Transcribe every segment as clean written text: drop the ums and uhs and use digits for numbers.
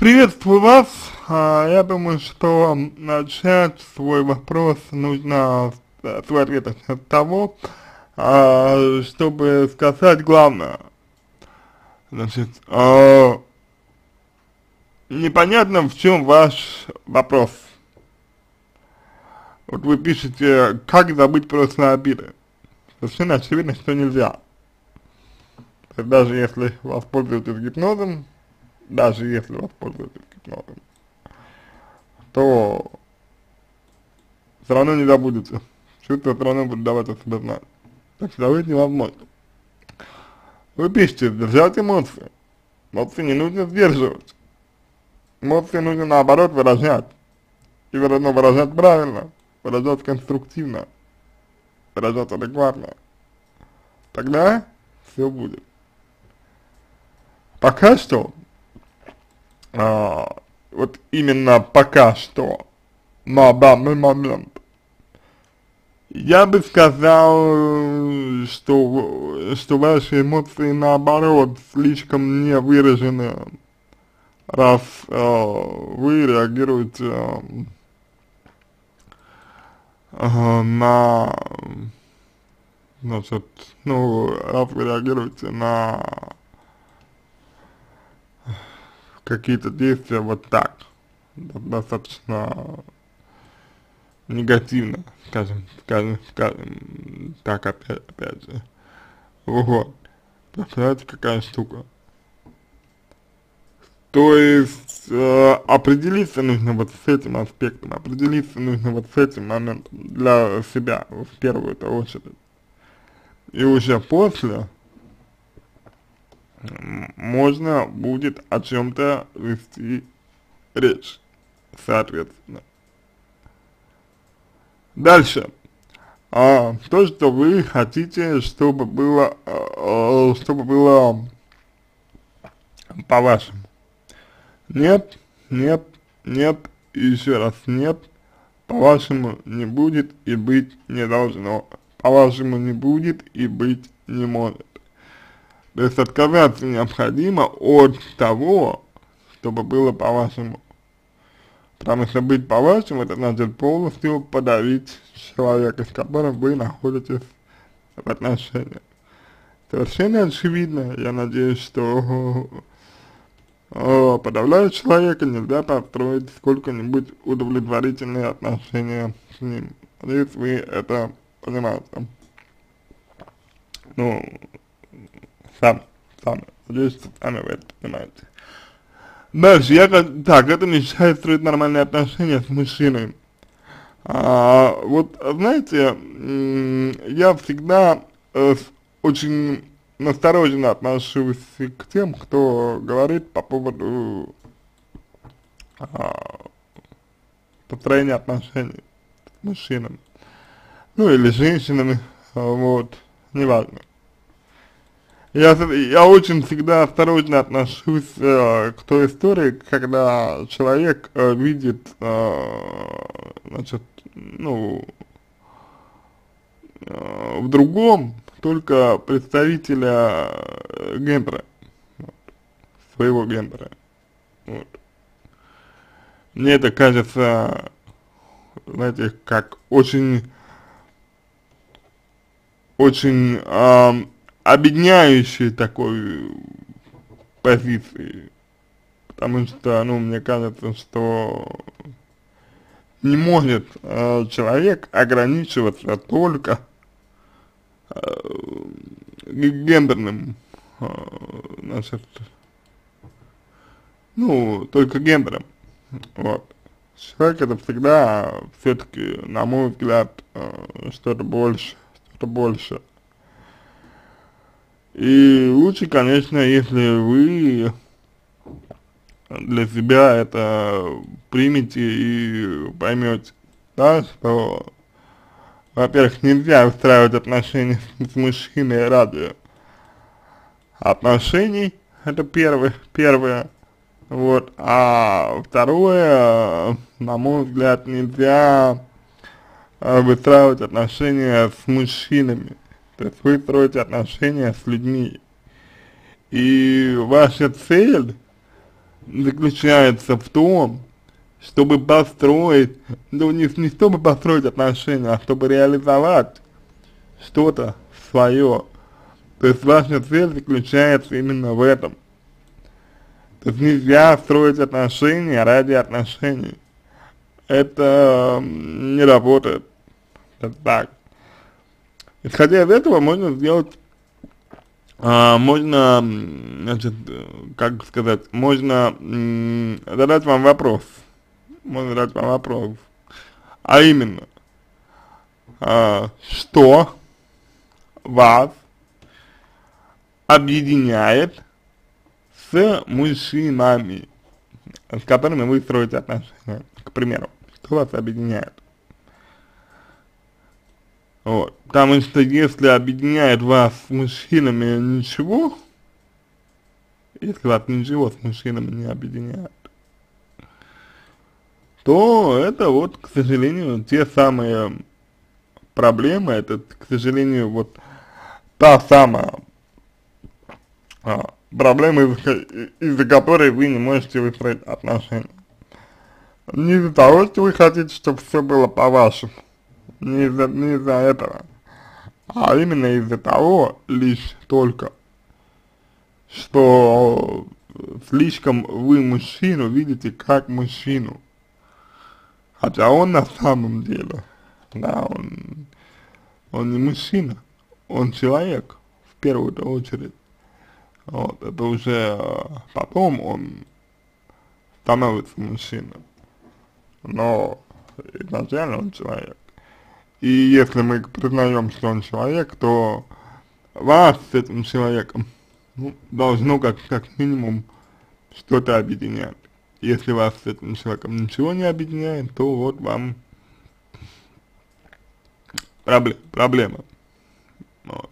Приветствую вас. Я думаю, что начать свой вопрос нужно свой ответ с того, чтобы сказать главное. Значит, непонятно, в чем ваш вопрос. Вот вы пишете, как забыть прошлые обиды. Совершенно очевидно, что нельзя. То есть даже если воспользуетесь гипнозом, то все равно не забудете. Чувства все равно будут давать о себе знать. Так что забыть невозможно. Вы пишете, сдержать эмоции. Эмоции не нужно сдерживать. Эмоции нужно наоборот выражать. И выражать правильно, выражать конструктивно, выражать адекватно. Тогда все будет. Пока что, вот именно пока что, на данный момент, я бы сказал, что ваши эмоции наоборот слишком не выражены, раз вы реагируете на, значит, раз вы реагируете на какие-то действия вот так, достаточно негативно, скажем так, опять же. Вот. Представляете, какая штука. То есть, определиться нужно вот с этим аспектом, определиться нужно вот с этим моментом для себя, в первую-то очередь. И уже после можно будет о чем-то вести речь, соответственно. Дальше. То, что вы хотите, чтобы было по-вашему. Нет, нет, нет, и еще раз нет, по-вашему не будет и быть не должно. По-вашему не будет и быть не может. То есть отказаться необходимо от того, чтобы было по-вашему. Потому что быть по-вашему, это значит полностью подавить человека, с которым вы находитесь в отношениях. Совершенно очевидно, я надеюсь, что подавляя человека нельзя построить сколько-нибудь удовлетворительные отношения с ним. Надеюсь, вы это понимаете. Сами, надеюсь, что сами вы это понимаете. Дальше, это мешает строить нормальные отношения с мужчиной. Вот, знаете, я всегда очень настороженно отношусь к тем, кто говорит по поводу построения отношений с мужчинами, или женщинами, вот, неважно. Я очень всегда осторожно отношусь к той истории, когда человек видит, значит, в другом только представителя гендера, своего гендера. Вот. Мне это кажется, знаете, как очень объединяющей такой позиции, потому что, мне кажется, что не может человек ограничиваться только гендерным, значит, только гендером, вот. Человек это всегда, все-таки, на мой взгляд, что-то больше. И лучше, конечно, если вы для себя это примете и поймете, да, что, во-первых, нельзя устраивать отношения с мужчиной ради отношений, это первое, вот, а второе, на мой взгляд, нельзя выстраивать отношения с мужчинами. То есть вы строите отношения с людьми. И ваша цель заключается в том, чтобы построить, ну не чтобы построить отношения, а чтобы реализовать что-то свое. То есть ваша цель заключается именно в этом. То есть нельзя строить отношения ради отношений. Это не работает. Это так. Исходя из этого можно сделать, можно, значит, как сказать, можно задать вам вопрос. Можно задать вам вопрос. А именно, что вас объединяет с мужчинами, с которыми вы строите отношения, к примеру, что вас объединяет. Вот. Потому что если объединяет вас с мужчинами ничего, если вас ничего с мужчинами не объединяет, то это вот, к сожалению, те самые проблемы, это, к сожалению, вот та самая проблема, из-за которой вы не можете выстроить отношения. Не из-за того, что вы хотите, чтобы все было по-вашему, не из-за этого, а именно из-за того, лишь только, что слишком вы мужчину видите как мужчину, хотя он на самом деле, да, он не мужчина, он человек, в первую очередь. Вот, это уже потом он становится мужчиной, но изначально он человек. И если мы признаем, что он человек, то вас с этим человеком, ну, должно как минимум что-то объединять. Если вас с этим человеком ничего не объединяет, то вот вам проблема. Вот.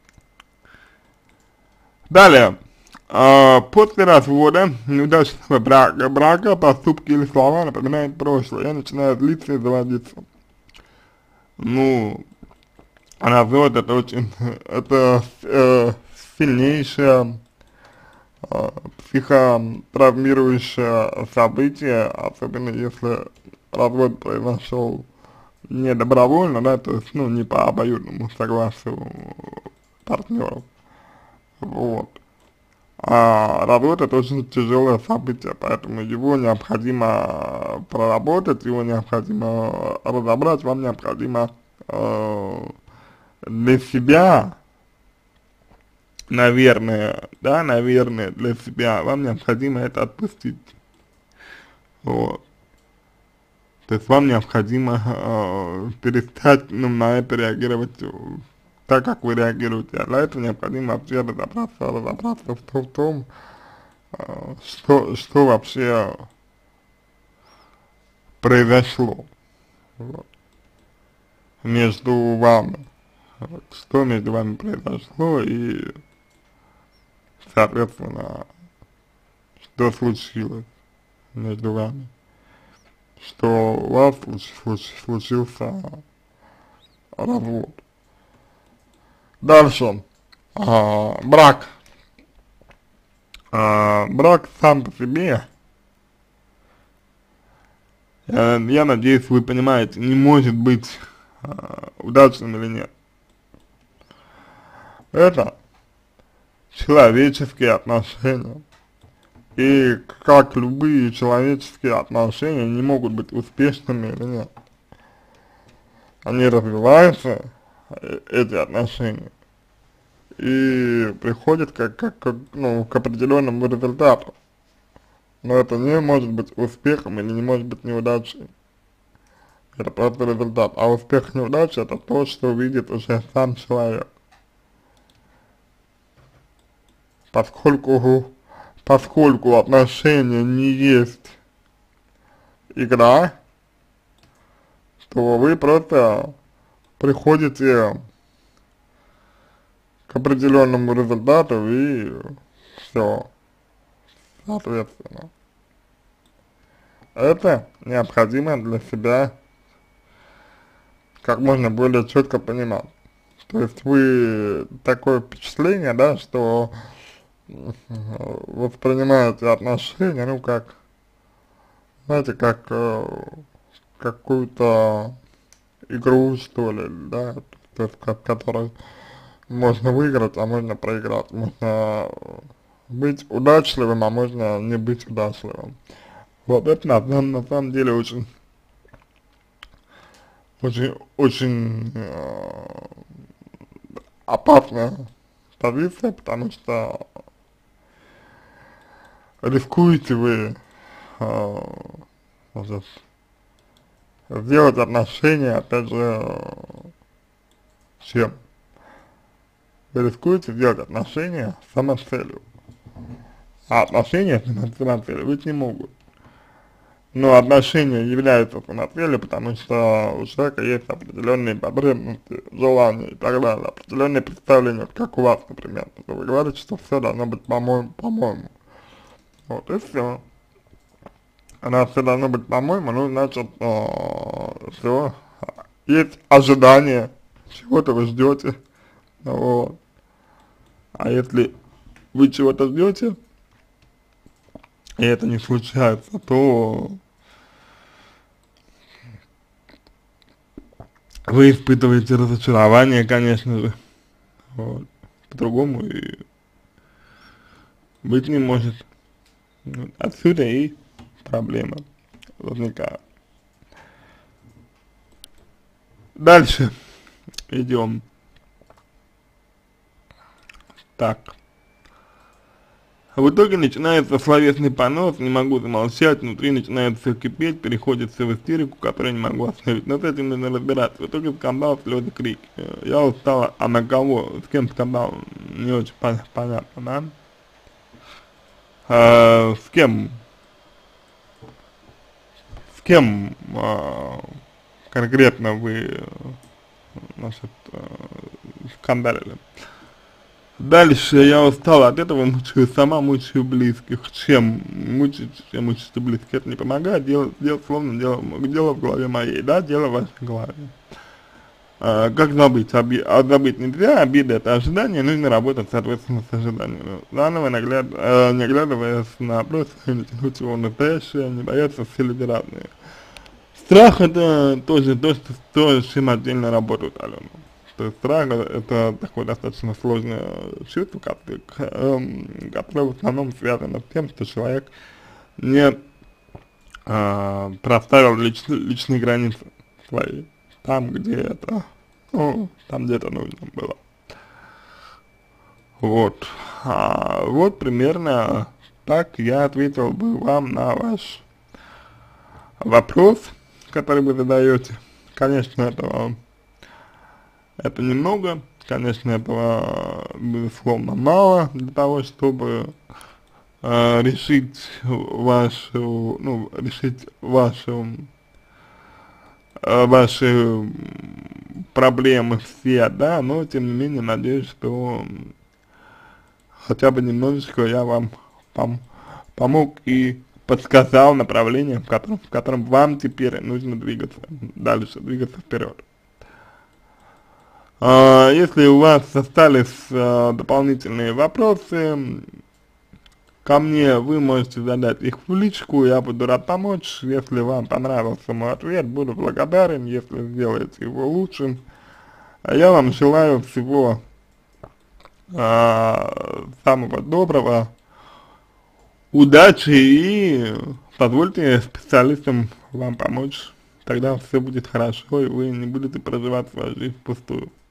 Далее, после развода, неудачного брака, поступки или слова напоминают прошлое, я начинаю злиться и заводиться. Ну, развод это очень, это сильнейшее психотравмирующее событие, особенно если развод произошел не добровольно, да, то есть, ну, не по обоюдному согласию партнеров. Вот. А развод это очень тяжелое событие, поэтому его необходимо проработать, его необходимо разобрать, вам необходимо для себя, наверное, для себя, вам необходимо это отпустить. Вот. То есть вам необходимо перестать на это реагировать так, как вы реагируете. А для этого необходимо вообще разобраться в том, что вообще произошло вот, между вами. Вот, что между вами произошло и, соответственно, что случилось между вами. Что у вас случился развод. Дальше. Брак. Брак сам по себе, я надеюсь, вы понимаете, не может быть удачным или нет. Это человеческие отношения. И как любые человеческие отношения не могут быть успешными или нет. Они развиваются, эти отношения, и приходят к определенному результату. Но это не может быть успехом или не может быть неудачей. Это просто результат. А успех и неудача это то, что видит уже сам человек. Поскольку отношения не есть игра, то вы просто приходите к определенному результату и все, соответственно. Это необходимо для себя как можно более четко понимать. То есть вы такое впечатление, да, что воспринимаете отношения, ну, как, знаете, как какую-то игру, что ли, да, то есть, в которой можно выиграть, а можно проиграть, можно быть удачливым, а можно не быть удачливым. Вот это на самом деле очень опасная позиция, потому что рискуете вы может, сделать отношения, опять же, чем? Вы рискуете сделать отношения самоцелью, а отношения самоцелью быть не могут. Но отношения являются самоцелью, потому что у человека есть определенные потребности, желания и так далее, определенные представления, вот как у вас, например, что вы говорите, что все должно быть по-моему. Вот и все. Раз все должно быть по-моему, ну, значит, все, есть ожидание, чего-то вы ждете, вот. А если вы чего-то ждете, и это не случается, то вы испытываете разочарование, конечно же, вот. По-другому и быть не может. Вот. Отсюда и проблема возникает. Дальше идем. Так. В итоге начинается словесный понос, не могу замолчать, внутри начинает все кипеть, переходит все в истерику, которую не могу остановить. Но с этим нужно разбираться. В итоге скандал, слезы, крики. Я устала, а на кого, с кем скандал, не очень понятно, да? С кем конкретно вы, значит, скандалили? Дальше я устала от этого, мучаю сама, мучаю близких. Чем мучить близких? Это не помогает, дело словно дело в голове моей, да, дело в вашей голове. Как забыть? Забыть нельзя, обида это ожидание, нужно работать соответственно с ожиданием. Заново не оглядываясь на вопрос, не тянуть его в настоящее, не бояться, все люди разные. Страх это тоже то, с чем отдельно работают, Алена. То есть страх это такое достаточно сложное чувство, которое в основном связано с тем, что человек не проставил личные границы свои, там где это, ну, там где это нужно было. Вот, вот примерно так я ответил бы вам на ваш вопрос, который вы задаете. Конечно, это немного, конечно, этого, безусловно, мало для того, чтобы решить ваши проблемы все, да, но тем не менее надеюсь, что хотя бы немножечко я вам помог и подсказал направление, в котором вам теперь нужно двигаться дальше, двигаться вперед. Если у вас остались дополнительные вопросы ко мне, вы можете задать их в личку, я буду рад помочь. Если вам понравился мой ответ, буду благодарен, если сделаете его лучшим. Я вам желаю всего самого доброго, удачи и позвольте специалистам вам помочь. Тогда все будет хорошо, и вы не будете проживать свою жизнь впустую.